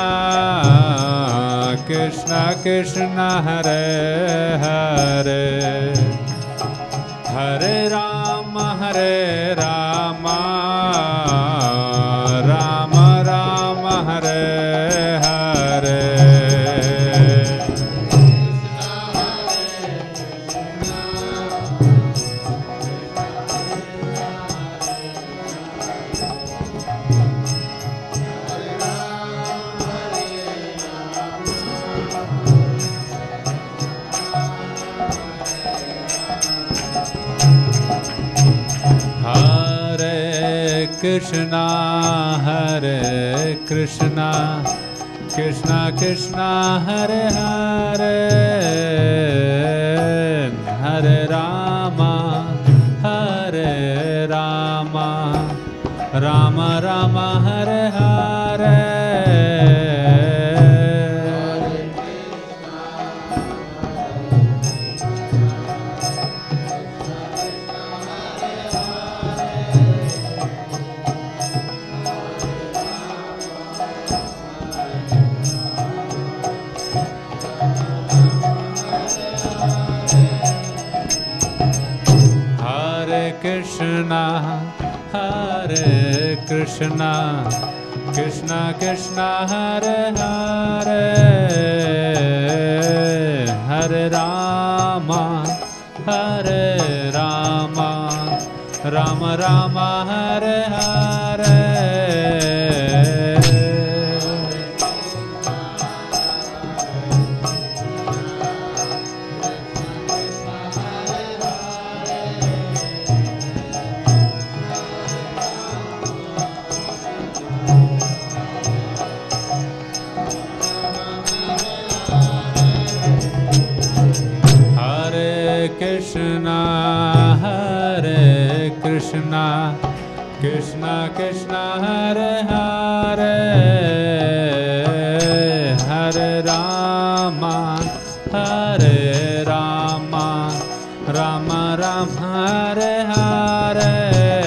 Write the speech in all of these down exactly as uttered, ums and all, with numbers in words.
Krishna Krishna Hare Hare Hare Rama Hare Rama Rama Rama Hare Hare Krishna Hare Krishna Krishna Krishna Hare Hare Hare Rama Hare Rama Rama Rama Hare Hare Krishna Hare Krishna Krishna Krishna Hare Hare Hare Rama Hare Rama Rama Rama Hare Hare Krishna Hare Krishna Krishna Krishna Hare Hare Hare Rama Hare Rama Rama Rama Hare Hare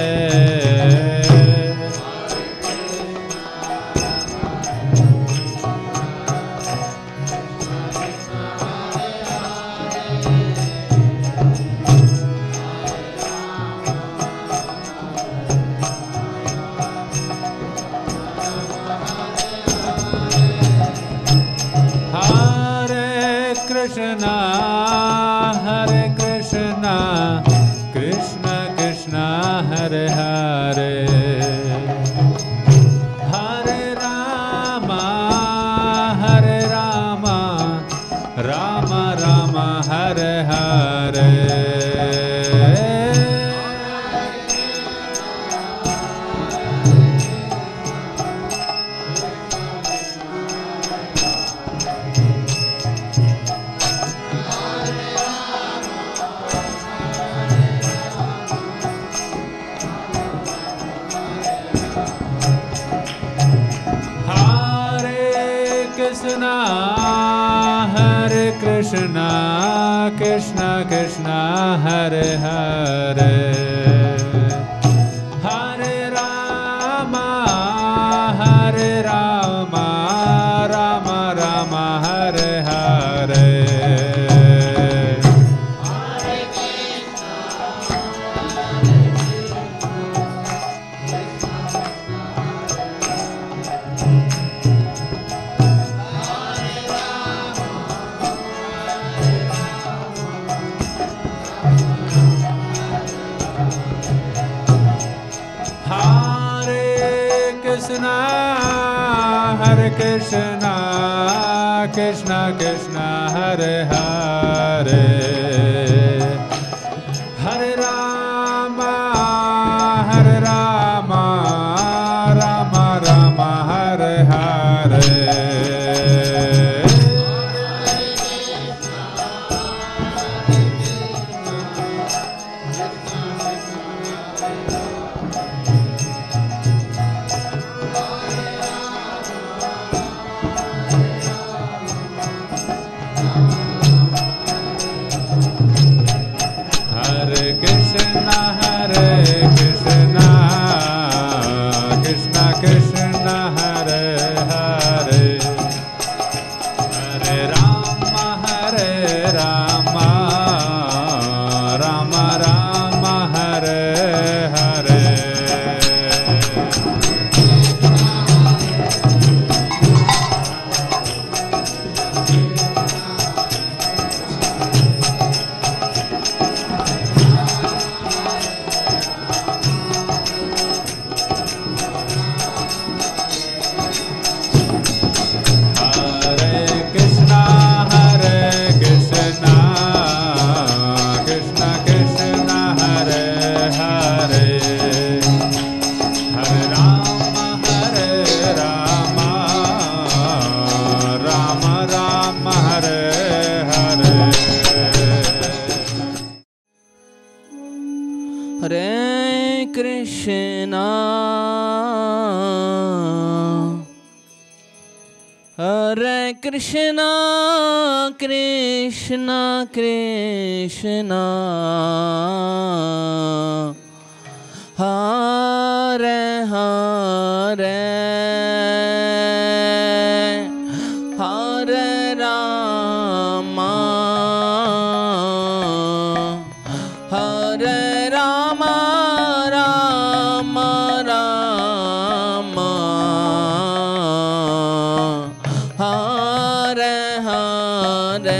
Krishna Hare Krishna Krishna Krishna Hare Hare Hare Rama Hare Rama Rama Rama Hare Hare Krishna Hare Krishna Krishna Krishna Hare Hare Hare Rama Hare Rama Rama Rama Hare Hare Krishna Hare Krishna Krishna Krishna Hare Hare Hare Rama Hare Rama Rama Rama Hare Hare Krishna, Hare Krishna, Krishna Krishna, Hare Hare, Hare Rama, Hare Rama, Rama Rama, Hare Hare,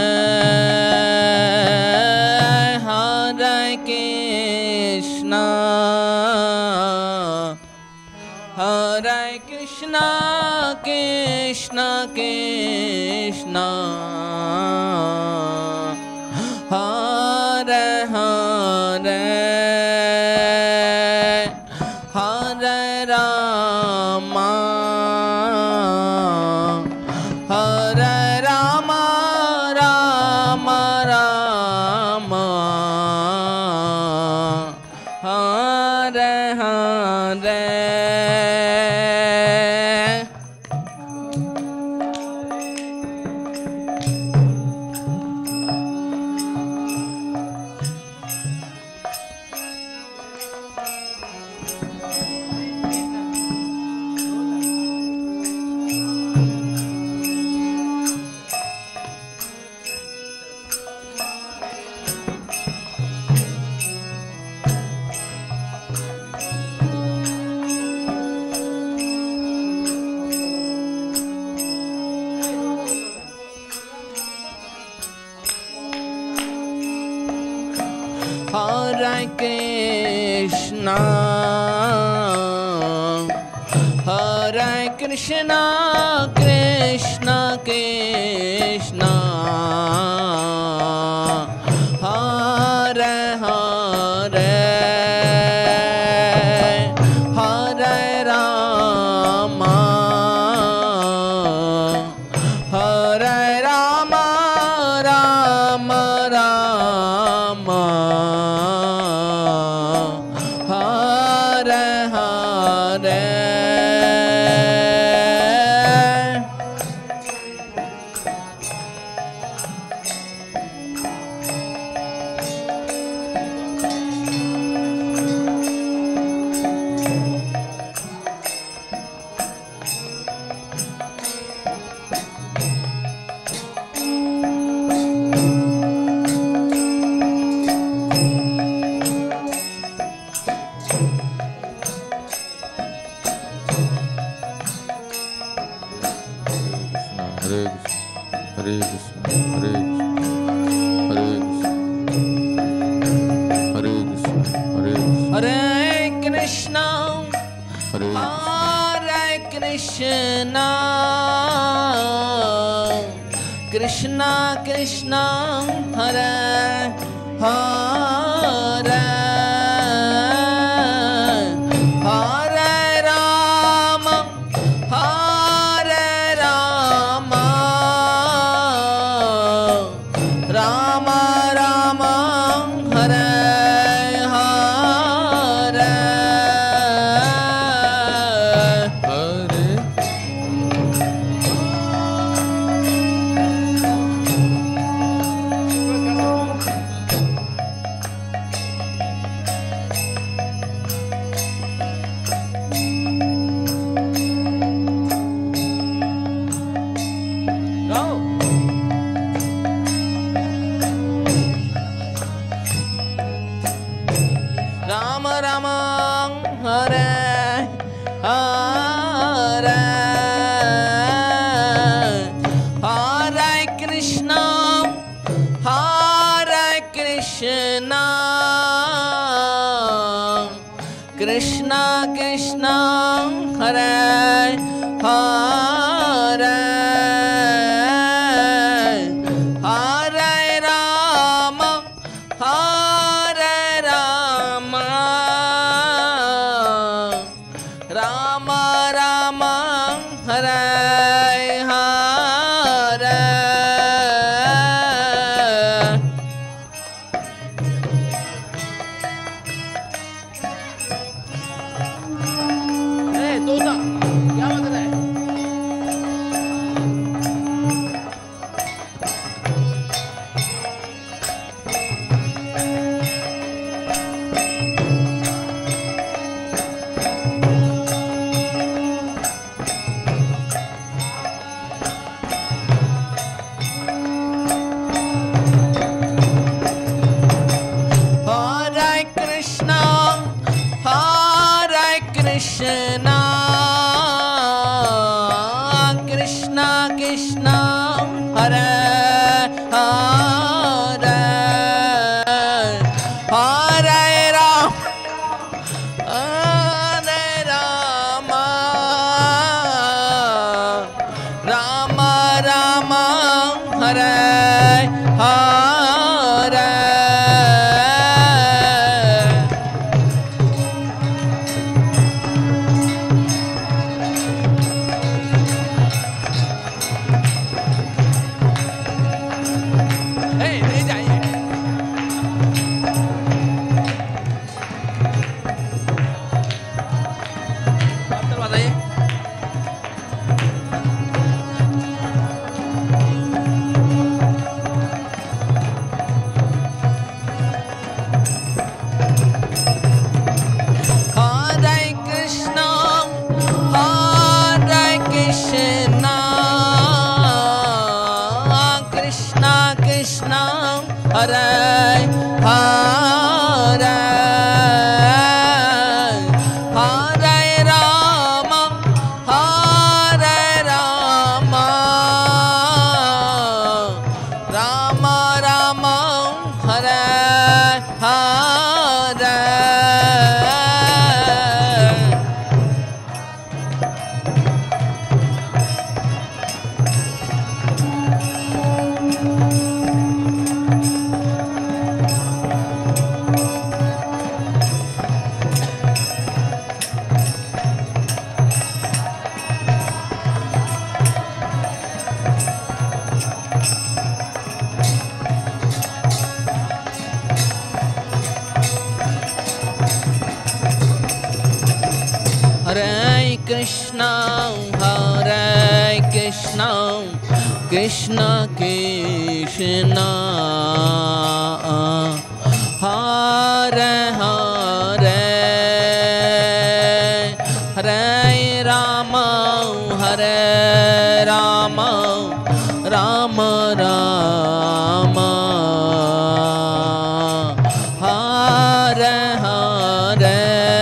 Hare Krishna, Hare Krishna, Krishna Krishna, Hare Hare, Hare Rama, Hare Rama, Rama Rama, Hare Hare. Hare Krishna, Hare Krishna, Krishna Krishna, Hare Hare, Hare Rama, Hare Rama, Rama Rama, Hare Hare. Hare Krishna, Hare Krishna, Hare Krishna, Hare Krishna, Krishna Krishna, Hare Hare, Hare Rama, Hare Rama, Rama Rama, Hare Hare, Hare. Krishna Krishna Hare Hare Hare Ram Hare Rama Rama Rama Hare Hare Hare Krishna, Hare Krishna, Krishna Krishna, Hare Hare, Hare Rama, Hare Rama, Rama Rama, Hare Hare.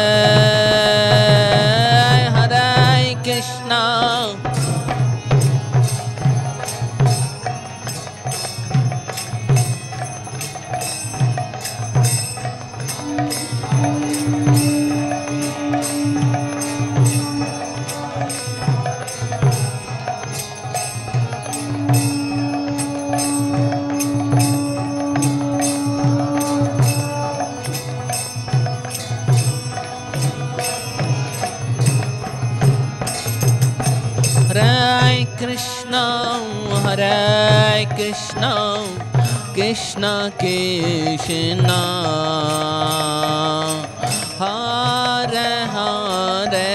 Hare Krishna, Hare Krishna, Krishna Krishna, Hare Hare,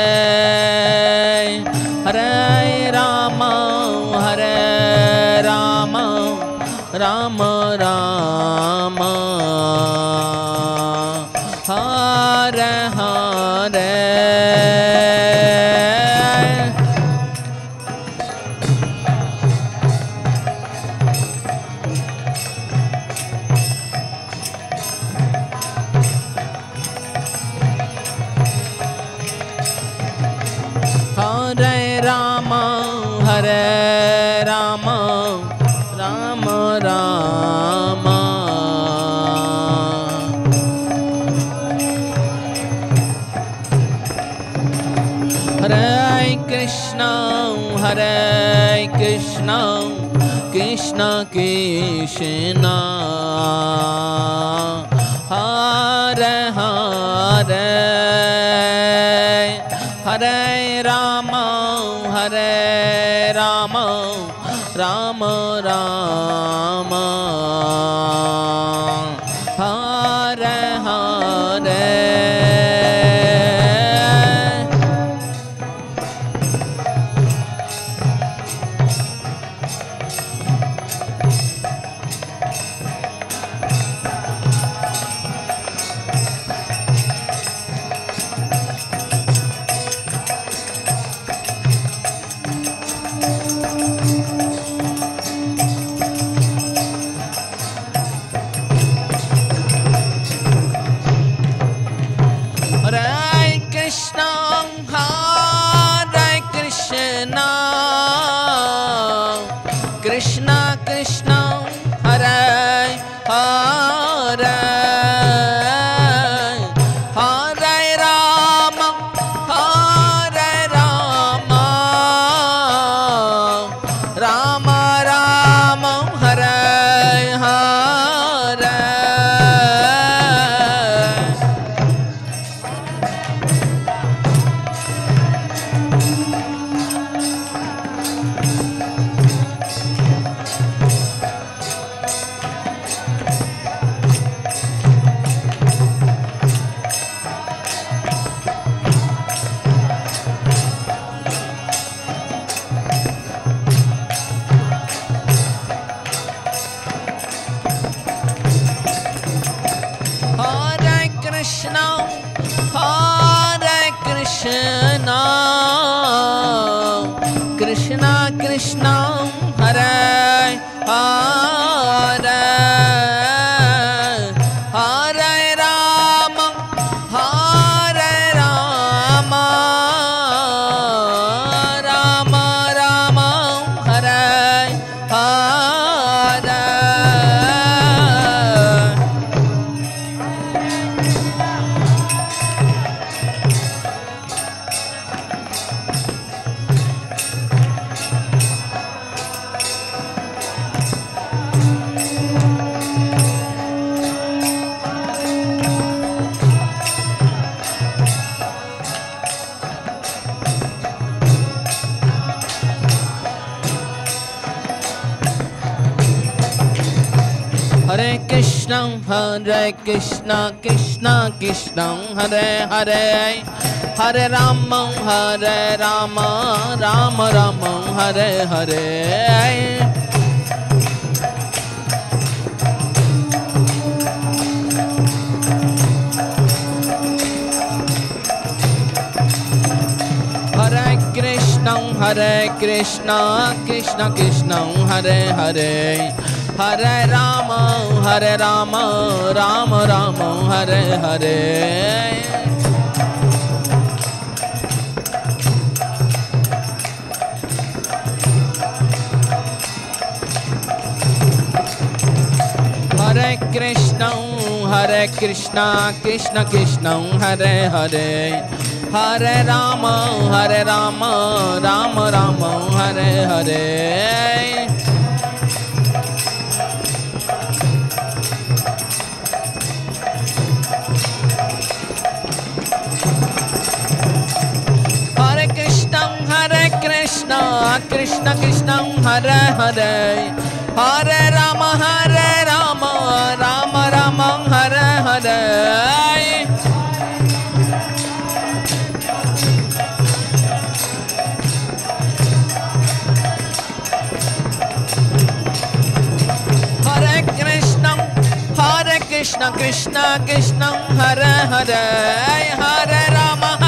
Hare Rama, Hare Rama, Rama Rama, Hare Hare. Hare Rama, Hare Rama, Rama Rama, Hare Krishna, Hare Krishna, Krishna Krishna, Hare Hare, Hare Rama, Hare Rama, Rama Rama, Hare Hare. Krishna Hare Hare Hare Rama Hare Rama Rama Rama Hare Hare Hare Krishna, Hare Krishna, Krishna Krishna, Hare Hare, Hare Rama, Hare Rama, Rama Rama, Hare Hare. Hare Krishna, Hare Krishna, Krishna Krishna, Hare Hare, Hare Rama, Hare Rama, Rama Rama, Hare Hare. Hare Krishna, Hare Krishna, Krishna Krishna, Hare Hare, Hare Rama, Hare Rama, Rama Rama, Hare Hare. Hare Krishna, Hare Krishna, Krishna Krishna, Hare Hare, Hare Rama, Hare Rama, Rama Rama, Hare Hare. Hare Krishna, Hare Krishna, Krishna Krishna, Hare Hare, Hare Rama.